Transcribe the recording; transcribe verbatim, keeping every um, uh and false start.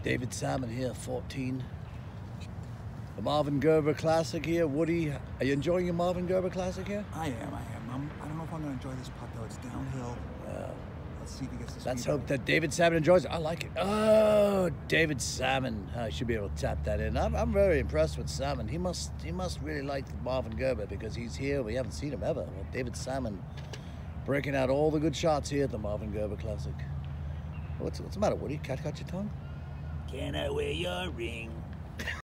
David Salmon here, fourteen. The Marvin Gerber Classic here. Woody, are you enjoying your Marvin Gerber Classic here? I am, I am. I'm, I don't know if I'm going to enjoy this putt, though. It's downhill. Uh, Let's see if he gets this. let's hope that David Salmon enjoys it. I like it. Oh, David Salmon. I should be able to tap that in. I'm, I'm very impressed with Salmon. He must he must really like Marvin Gerber because he's here. We haven't seen him ever. Well, David Salmon breaking out all the good shots here at the Marvin Gerber Classic. What's, what's the matter, Woody? Cat got your tongue? Can I wear your ring?